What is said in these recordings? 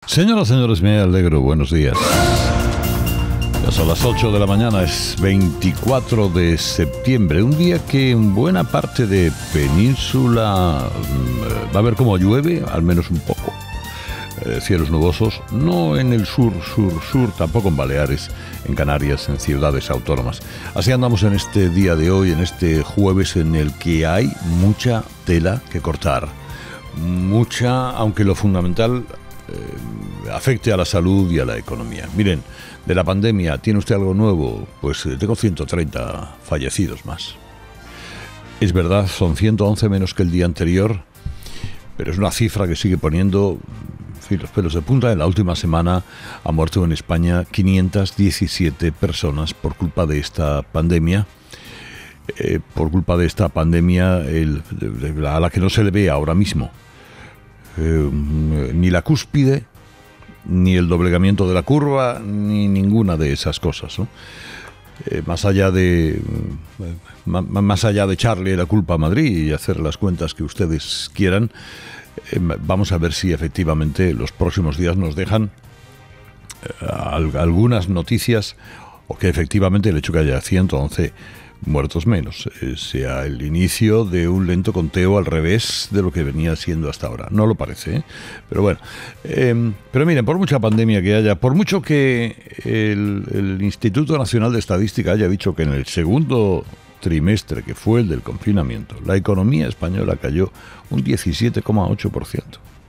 Señoras y señores, me alegro, buenos días. Ya son las 8 de la mañana, es 24 de septiembre, un día que en buena parte de península va a haber como llueve, al menos un poco. Cielos nubosos, no en el sur, tampoco en Baleares, en Canarias, en ciudades autónomas. Así andamos en este día de hoy, en este jueves en el que hay mucha tela que cortar. Mucha, aunque lo fundamental afecte a la salud y a la economía. Miren, de la pandemia, ¿tiene usted algo nuevo? Pues tengo 130 fallecidos más. Es verdad, son 111 menos que el día anterior, pero es una cifra que sigue poniendo los pelos de punta. En la última semana han muerto en España 517 personas por culpa de esta pandemia. A la que no se le ve ahora mismo ni la cúspide, ni el doblegamiento de la curva, ni ninguna de esas cosas, ¿no? Más allá de echarle la culpa a Madrid y hacer las cuentas que ustedes quieran, vamos a ver si efectivamente los próximos días nos dejan algunas noticias, o que efectivamente el hecho que haya 111 muertos menos sea el inicio de un lento conteo al revés de lo que venía siendo hasta ahora. No lo parece, ¿eh? Pero bueno, pero miren, por mucha pandemia que haya, por mucho que el Instituto Nacional de Estadística haya dicho que en el segundo trimestre, que fue el del confinamiento, la economía española cayó un 17,8%.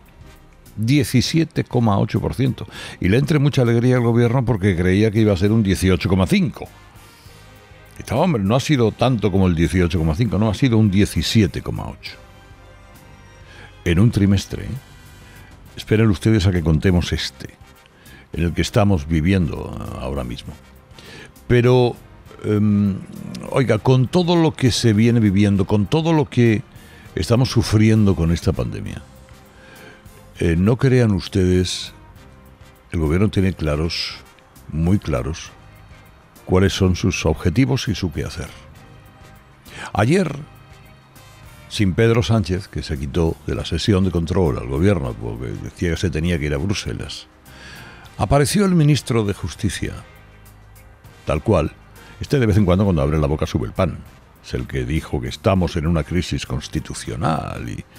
17,8%. Y le entre mucha alegría al gobierno porque creía que iba a ser un 18,5%. Hombre, no ha sido tanto como el 18,5, no, ha sido un 17,8. En un trimestre, ¿eh? Esperen ustedes a que contemos en el que estamos viviendo ahora mismo. Pero, oiga, con todo lo que se viene viviendo, con todo lo que estamos sufriendo con esta pandemia, no crean ustedes, el gobierno tiene claros, muy claros, cuáles son sus objetivos y su quehacer. Ayer, sin Pedro Sánchez, que se quitó de la sesión de control al gobierno porque decía que se tenía que ir a Bruselas, apareció el ministro de Justicia, tal cual. De vez en cuando abre la boca sube el pan. Es el que dijo que estamos en una crisis constitucional y...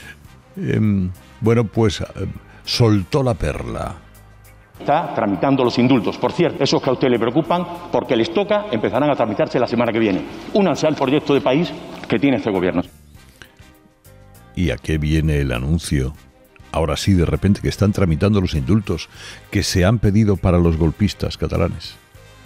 soltó la perla. Está tramitando los indultos. Por cierto, esos que a usted le preocupan, porque les toca, empezarán a tramitarse la semana que viene. Únanse al proyecto de país que tiene este gobierno. ¿Y a qué viene el anuncio? Ahora sí, de repente, que están tramitando los indultos que se han pedido para los golpistas catalanes.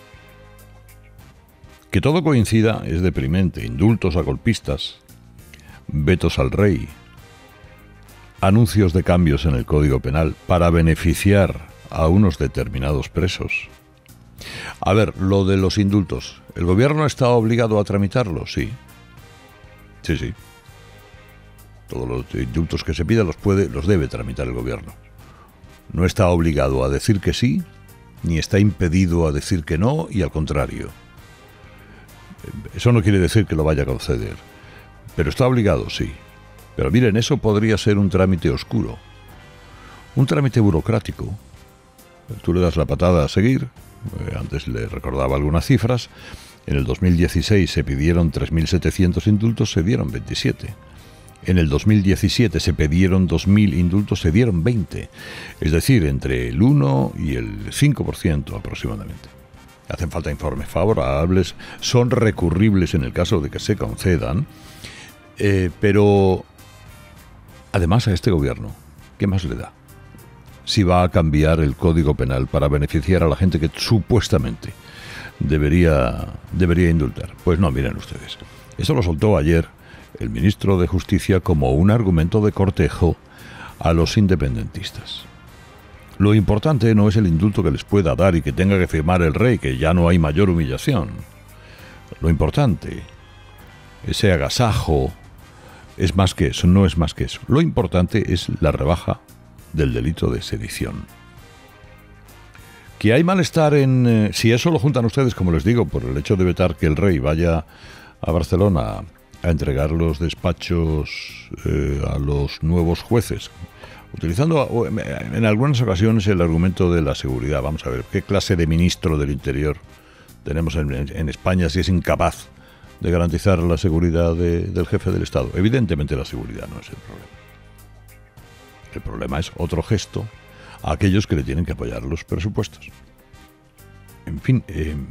Que todo coincida es deprimente. Indultos a golpistas, vetos al rey, anuncios de cambios en el Código Penal para beneficiar a unos determinados presos. A ver, lo de los indultos, ¿el gobierno está obligado a tramitarlos? Sí. Sí. Todos los indultos que se pidan los debe tramitar el gobierno. No está obligado a decir que sí, ni está impedido a decir que no, y al contrario. Eso no quiere decir que lo vaya a conceder, pero está obligado, sí. Pero miren, eso podría ser un trámite oscuro, un trámite burocrático. Tú le das la patada a seguir. Antes le recordaba algunas cifras. En el 2016 se pidieron 3.700 indultos, se dieron 27. En el 2017 se pidieron 2.000 indultos, se dieron 20. Es decir, entre el 1 y el 5% aproximadamente. Hacen falta informes favorables, son recurribles en el caso de que se concedan. Pero, además, a este gobierno, ¿qué más le da? Si va a cambiar el Código Penal para beneficiar a la gente que supuestamente debería indultar. Pues no, miren ustedes. Eso lo soltó ayer el ministro de Justicia como un argumento de cortejo a los independentistas. Lo importante no es el indulto que les pueda dar y que tenga que firmar el rey, que ya no hay mayor humillación. Lo importante, ese agasajo, es más que eso, no es más que eso. Lo importante es la rebaja del delito de sedición. Que hay malestar en... si eso lo juntan ustedes, como les digo, por el hecho de vetar que el rey vaya a Barcelona a entregar los despachos a los nuevos jueces, utilizando en algunas ocasiones el argumento de la seguridad. Vamos a ver, ¿qué clase de ministro del Interior tenemos en España si es incapaz de garantizar la seguridad del jefe del Estado? Evidentemente la seguridad no es el problema. El problema es otro gesto a aquellos que le tienen que apoyar los presupuestos. En fin,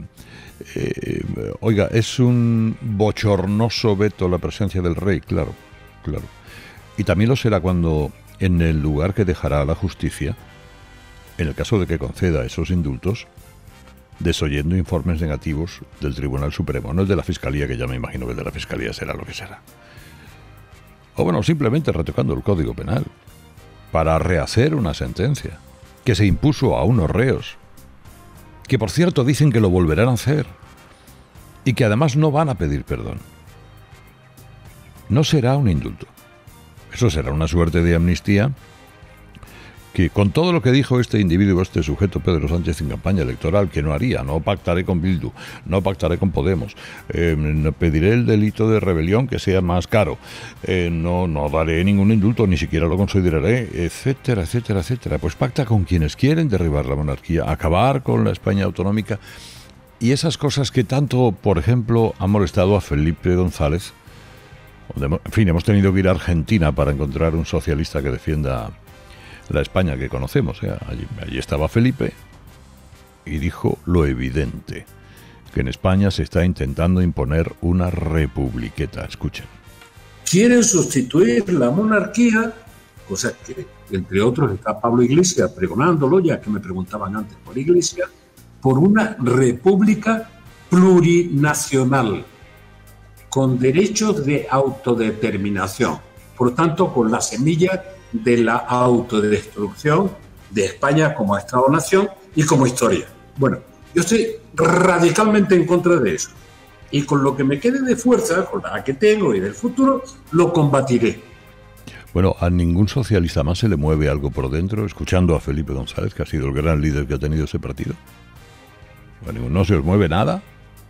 oiga, es un bochornoso veto la presencia del rey, claro. Y también lo será cuando, en el lugar que dejará la justicia, en el caso de que conceda esos indultos, desoyendo informes negativos del Tribunal Supremo, no el de la Fiscalía, que ya me imagino que el de la Fiscalía será lo que será. O bueno, simplemente retocando el Código Penal para rehacer una sentencia que se impuso a unos reos, que por cierto dicen que lo volverán a hacer y que además no van a pedir perdón. No será un indulto. Eso será una suerte de amnistía que, con todo lo que dijo este individuo, este sujeto Pedro Sánchez en campaña electoral, que no haría, no pactaré con Bildu, no pactaré con Podemos, no pediré el delito de rebelión que sea más caro, no daré ningún indulto, ni siquiera lo consideraré, etcétera, etcétera, etcétera. Pues pacta con quienes quieren derribar la monarquía, acabar con la España autonómica y esas cosas que tanto, por ejemplo, han molestado a Felipe González. En fin, hemos tenido que ir a Argentina para encontrar un socialista que defienda la España que conocemos. Allí estaba Felipe y dijo lo evidente, que en España se está intentando imponer una republiqueta. Escuchen. Quieren sustituir la monarquía, cosa que entre otros está Pablo Iglesias pregonándolo, ya que me preguntaban antes por Iglesias, por una república plurinacional, con derechos de autodeterminación, por tanto con la semilla de la autodestrucción de España como Estado-nación y como historia. Bueno, yo estoy radicalmente en contra de eso. Y con lo que me quede de fuerza, con la que tengo y del futuro, lo combatiré. Bueno, a ningún socialista más se le mueve algo por dentro, escuchando a Felipe González, que ha sido el gran líder que ha tenido ese partido. Bueno, ¿no se os mueve nada?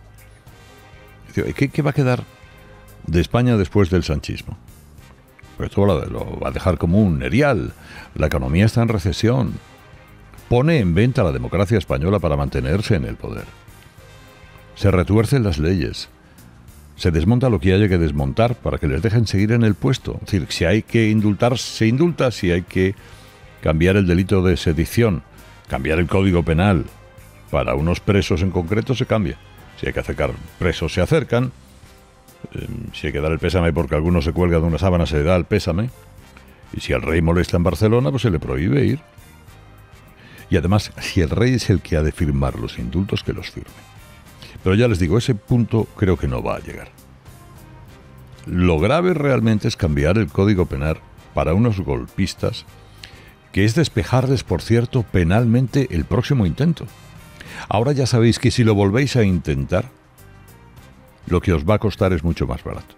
¿Qué va a quedar de España después del sanchismo? Pues esto lo va a dejar como un erial. La economía está en recesión. Pone en venta la democracia española para mantenerse en el poder. Se retuercen las leyes. Se desmonta lo que haya que desmontar para que les dejen seguir en el puesto. Es decir, si hay que indultar, se indulta. Si hay que cambiar el delito de sedición, cambiar el Código Penal para unos presos en concreto, se cambia. Si hay que acercar presos, se acercan. Si hay que dar el pésame porque alguno se cuelga de una sábana, se le da el pésame. Y si el rey molesta en Barcelona, pues se le prohíbe ir. Y además, si el rey es el que ha de firmar los indultos, que los firme. Pero ya les digo, ese punto creo que no va a llegar. Lo grave realmente es cambiar el Código Penal para unos golpistas, que es despejarles, por cierto, penalmente el próximo intento. Ahora ya sabéis que si lo volvéis a intentar, lo que os va a costar es mucho más barato.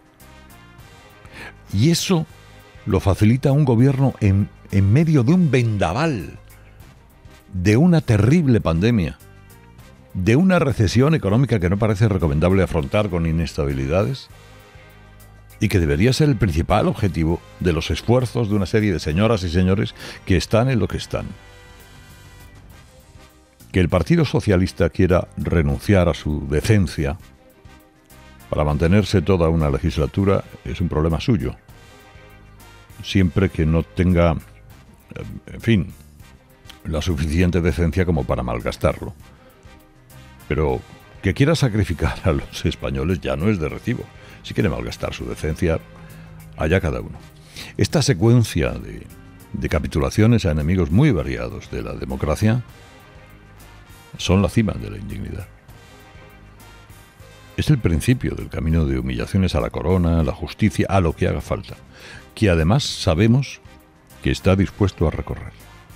Y eso lo facilita un gobierno en medio de un vendaval, de una terrible pandemia, de una recesión económica que no parece recomendable afrontar con inestabilidades y que debería ser el principal objetivo de los esfuerzos de una serie de señoras y señores que están en lo que están. Que el Partido Socialista quiera renunciar a su decencia para mantenerse toda una legislatura es un problema suyo, siempre que no tenga, en fin, la suficiente decencia como para malgastarlo. Pero que quiera sacrificar a los españoles ya no es de recibo. Si quiere malgastar su decencia, allá cada uno. Esta secuencia de capitulaciones a enemigos muy variados de la democracia son la cima de la indignidad. Es el principio del camino de humillaciones a la corona, a la justicia, a lo que haga falta, que además sabemos que está dispuesto a recorrer.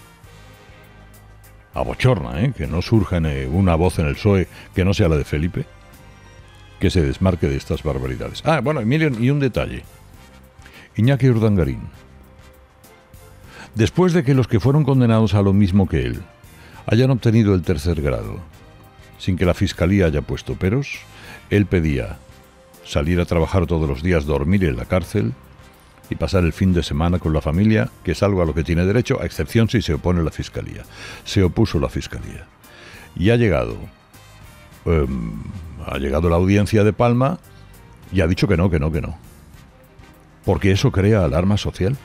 Abochorna, que no surja una voz en el PSOE que no sea la de Felipe, que se desmarque de estas barbaridades. Bueno, miren, y un detalle. Iñaki Urdangarín. Después de que los que fueron condenados a lo mismo que él hayan obtenido el tercer grado, sin que la Fiscalía haya puesto peros, él pedía salir a trabajar todos los días, dormir en la cárcel, y pasar el fin de semana con la familia, que es algo a lo que tiene derecho, a excepción si se opone la Fiscalía. Se opuso la Fiscalía. Y ha llegado la audiencia de Palma y ha dicho que no. Porque eso crea alarma social.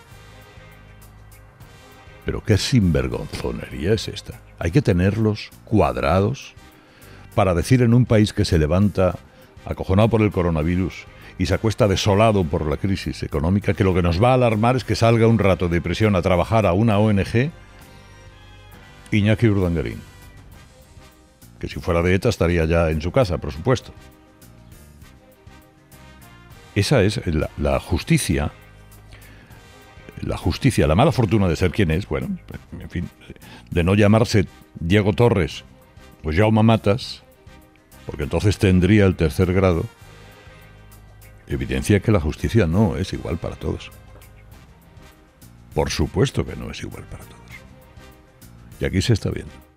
Pero qué sinvergonzonería es esta. Hay que tenerlos cuadrados para decir en un país que se levanta acojonado por el coronavirus y se acuesta desolado por la crisis económica, que lo que nos va a alarmar es que salga un rato de prisión a trabajar a una ONG Iñaki Urdangarín, que si fuera de ETA estaría ya en su casa, por supuesto. Esa es la justicia. La justicia, la mala fortuna de ser quien es, bueno, en fin, de no llamarse Diego Torres o Jaume Matas, porque entonces tendría el tercer grado, evidencia que la justicia no es igual para todos. Por supuesto que no es igual para todos. Y aquí se está viendo.